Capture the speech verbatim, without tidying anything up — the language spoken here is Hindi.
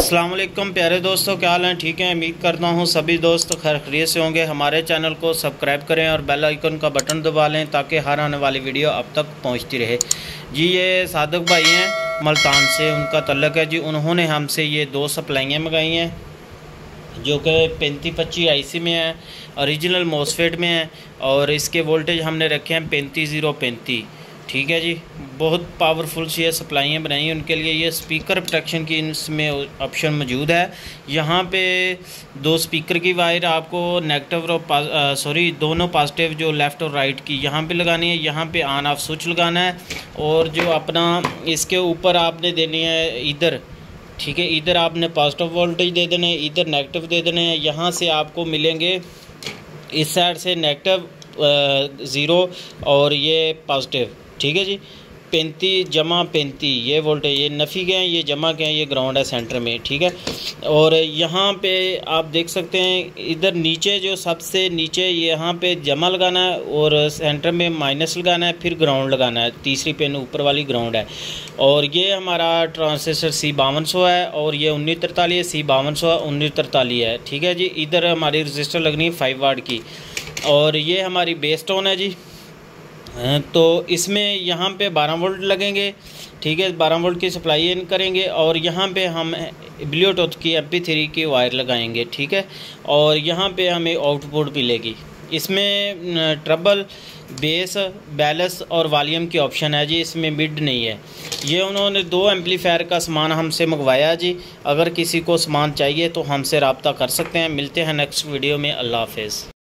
अस्सलाम वालेकुम प्यारे दोस्तों, क्या हाल है? ठीक है, उम्मीद करता हूँ सभी दोस्त खैर खैरियत से होंगे। हमारे चैनल को सब्सक्राइब करें और बेल आइकन का बटन दबा लें ताकि हर आने वाली वीडियो अब तक पहुँचती रहे। जी ये सादक भाई हैं मुल्तान से, उनका तल्लक है जी। उन्होंने हमसे ये दो सप्लाइयाँ मंगाई हैं जो कि पैंतीस पच्चीस आई सी में है, ओरिजिनल मोसफेट में है और इसके वोल्टेज हमने रखे हैं पैंतीस ज़ीरो पैंतीस। ठीक है जी, बहुत पावरफुल सी सप्लाइयाँ बनाई हैं उनके लिए। ये स्पीकर प्रोटेक्शन की इसमें ऑप्शन मौजूद है। यहाँ पे दो स्पीकर की वायर आपको नेगेटिव और सॉरी दोनों पॉजिटिव जो लेफ़्ट और राइट की यहाँ पे लगानी है। यहाँ पे ऑन ऑफ स्विच लगाना है और जो अपना इसके ऊपर आपने देनी है इधर, ठीक है, इधर आपने पॉजिटिव वोल्टेज दे देने, इधर नेगेटिव दे देने हैं। यहाँ से आपको मिलेंगे इस साइड से नेगेटिव ज़ीरो और ये पॉजिटिव। ठीक है जी, पैंतीस जमा पैंतीस ये वोल्टेज, ये नफ़ी के हैं, ये जमा के हैं, ये ग्राउंड है सेंटर में। ठीक है, और यहाँ पे आप देख सकते हैं इधर नीचे जो सबसे नीचे यहाँ पे जमा लगाना है और सेंटर में माइनस लगाना है, फिर ग्राउंड लगाना है। तीसरी पिन ऊपर वाली ग्राउंड है। और ये हमारा ट्रांजिस्टर सी बावन सौ है और ये उन्नीस तरतालीस सी बावन सौ उन्नीस तरतालीस है। ठीक है जी, इधर हमारी रजिस्टर लगनी है फाइव वाट की और ये हमारी बेस टोन है जी। तो इसमें यहाँ पे बारह वोल्ट लगेंगे। ठीक है, बारह वोल्ट की सप्लाई इन करेंगे और यहाँ पे हम ब्लूटूथ की एम पी थ्री की वायर लगाएंगे। ठीक है, और यहाँ पे हमें आउटपुट मिलेगी। इसमें ट्रबल, बेस, बैलेंस और वॉल्यूम की ऑप्शन है जी, इसमें मिड नहीं है। ये उन्होंने दो एम्पलीफायर का सामान हमसे मंगवाया जी। अगर किसी को सामान चाहिए तो हमसे रब्ता कर सकते हैं। मिलते हैं नेक्स्ट वीडियो में। अल्लाह हाफ़िज़।